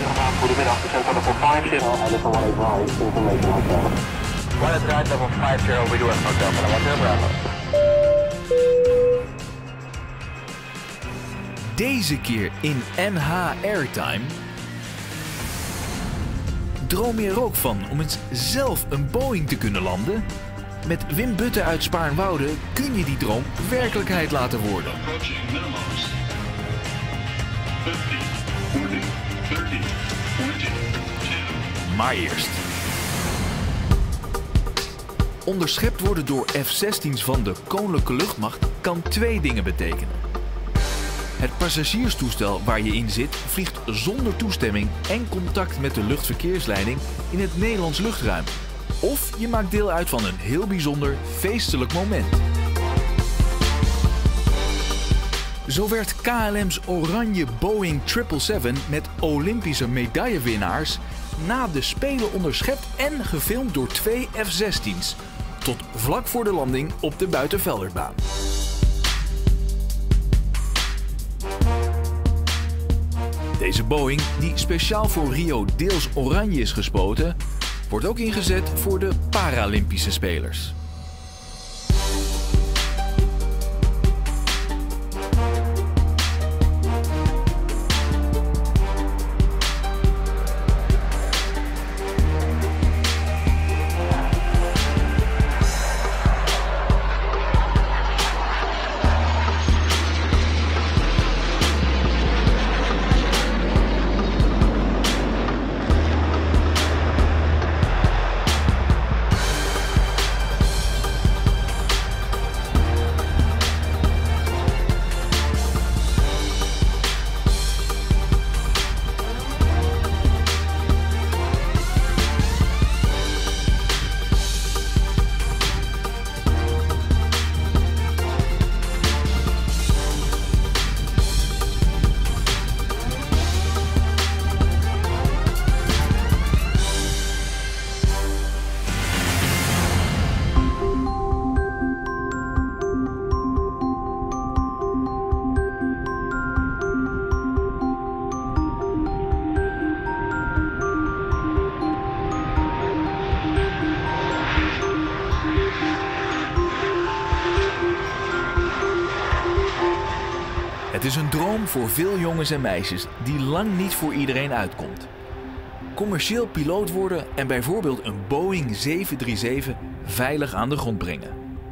Goedemiddag, we zijn level 50. Level 1 information hotel. One at drive level 50, we do have hotel, but I want to Bravo. Deze keer in NH Airtime droom je er ook van om eens zelf een Boeing te kunnen landen? Met Wim Butte uit Spaarnwoude kun je die droom werkelijkheid laten worden. Maar eerst. Onderschept worden door F-16's van de Koninklijke Luchtmacht kan twee dingen betekenen. Het passagierstoestel waar je in zit vliegt zonder toestemming en contact met de luchtverkeersleiding in het Nederlands luchtruim. Of je maakt deel uit van een heel bijzonder feestelijk moment. Zo werd KLM's oranje Boeing 777 met Olympische medaillewinnaars na de Spelen onderschept en gefilmd door twee F-16's. Tot vlak voor de landing op de Buitenvelderbaan. Deze Boeing, die speciaal voor Rio deels oranje is gespoten, wordt ook ingezet voor de Paralympische Spelers. Het is een droom voor veel jongens en meisjes die lang niet voor iedereen uitkomt. Commercieel piloot worden en bijvoorbeeld een Boeing 737 veilig aan de grond brengen.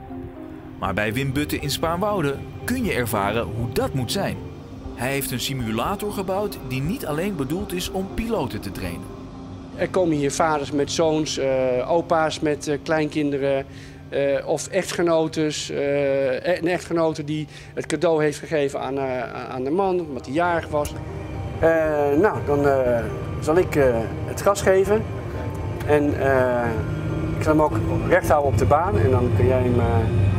Maar bij Wim Butte in Spaarnwoude kun je ervaren hoe dat moet zijn. Hij heeft een simulator gebouwd die niet alleen bedoeld is om piloten te trainen. Er komen hier vaders met zoons, opa's met kleinkinderen. Of echtgenotes, een echtgenote die het cadeau heeft gegeven aan de man, omdat hij jarig was. Nou, dan zal ik het gas geven. En ik zal hem ook recht houden op de baan en dan kun jij hem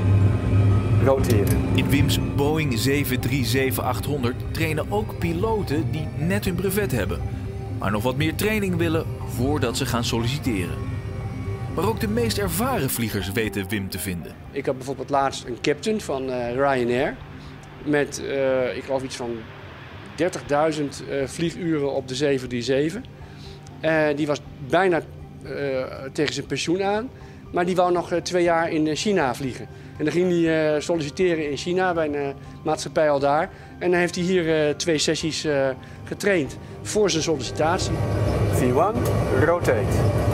roteren. In Wim's Boeing 737-800 trainen ook piloten die net hun brevet hebben, maar nog wat meer training willen voordat ze gaan solliciteren. Maar ook de meest ervaren vliegers weten Wim te vinden. Ik had bijvoorbeeld laatst een captain van Ryanair met ik geloof iets van 30.000 vlieguren op de 737. Die was bijna tegen zijn pensioen aan, maar die wou nog 2 jaar in China vliegen. En dan ging hij solliciteren in China bij een maatschappij al daar. En dan heeft hij hier 2 sessies getraind voor zijn sollicitatie. V1, rotate.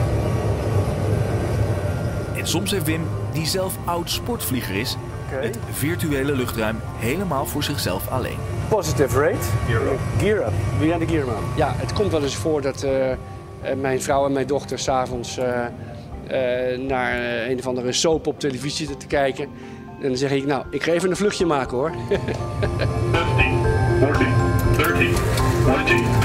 En soms heeft Wim, die zelf oud sportvlieger is, het virtuele luchtruim helemaal voor zichzelf alleen. Positive rate. Gear up. Doe jij de gear man? Ja, het komt wel eens voor dat mijn vrouw en mijn dochter 's avonds naar een of andere soap op televisie zitten te kijken. En dan zeg ik, nou, ik ga even een vluchtje maken hoor. 15, 14, 13, 20.